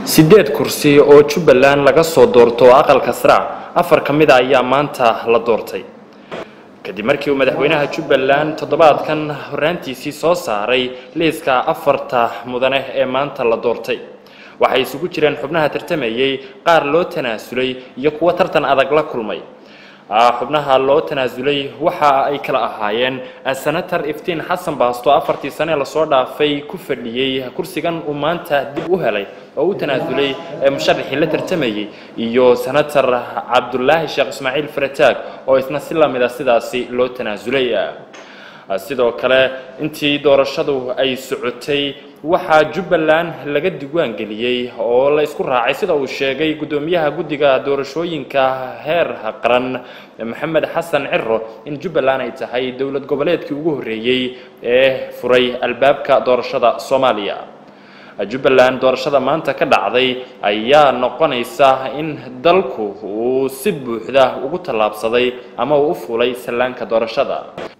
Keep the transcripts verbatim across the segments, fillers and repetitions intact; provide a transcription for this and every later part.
sideed kursi oo Jubbaland laga soo doorto aqalka sare afar kamid ah ayaa maanta la doortay kadib markii uu madaxweynaha Jubbaland toddobaadkan horaantiisii soo saaray liiska afarta mudane ee maanta la doortay waxay isugu jireen xubnaha tartamayay qaar loo tanaasulay iyo kuwa tartan adag la kulmay xubnaha loo tanaasulay waxa ay kala ahaayeen senator Iftiin Xasan Baasto afartii sano la soo dhaafay ku fadhiyay kursigan uu maanta dib u helay oo uu tanaasulay musharaxii la tartamayay iyo senator Cabdullaahi Sheekh Ismaaciil Farataag oo isna si la mid ah sidaasi loo tanaasulay sidoo kale intii doorashadu ay socotay waxa Jubbaland laga diiwaan galiyay oo la isku raacay sida uu sheegay gudoomiyaha guddiga doorashooyinka heer qaran Maxamed Xasan Cirro in Jubbaland ay tahay dawlad goboleedkii ugu horeeyay ee furay albaabka doorashada Soomaaliya Jubbaland doorashada maanta ka dhacday ayaa noqonaysa in dalku uu si buuxda ugu talaabsaday ama uu u fulay salaanka doorashada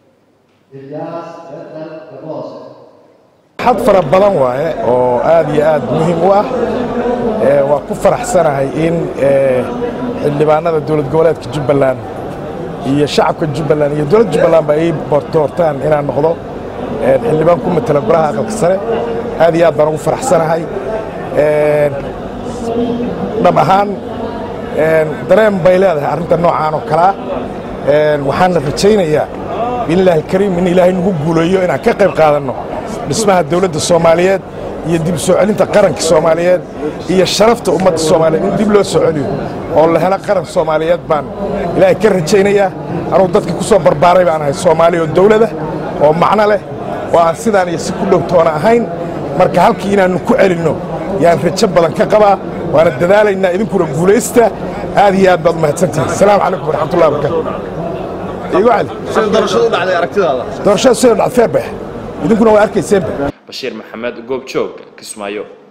حد فرق بدن واي oo aad iyo aad muhiim u ah ee waa ku faraxsanahay in ee xildhibaanada dawlad goboleedka Jubbaland iyo shacabka Jubbaland iyo dawladda Jubbaland ba ay doortaan inaan noqdo ee xildhibaan ku matala golaha aqalka sare aad iyo aad baan ugu faraxsanahay ee dhab ahaan ee dareen bay leedahay arrinta noocan oo kala ee waxaan rajaynayaa billahi kariim in ilaahay nagu guuleeyo inaan ka qayb qaadano dhismaha dawladda Soomaaliyeed iyo dib soo celinta qaranka Soomaaliyeed iyo sharafta ummadda Soomaaliyeed in dib loo soo celiyo oo la helo qaran Soomaaliyeed baan ilaahay ka rajaynayaa anuu dadka ku soo barbaaray baan ahay Soomaaliya oo dawladda oo macna leh oo aan sidaan iyo si ku dhowtoona ahayn marka halkii inaan ku celino yaan rajo badan ka qabaa waana dadaalaynaa idinkuna guuleysta aad iyo aad baad mahadsantihiin assalaamu calaykum waraxmatullaahi wabarakaatuh igu cali sida doorashadu dhacday aragtidaada doorashadu sida dhacday feer bay idinkuna waa arkayseen Bashiir Maxamed Goobjoog Kismaayo.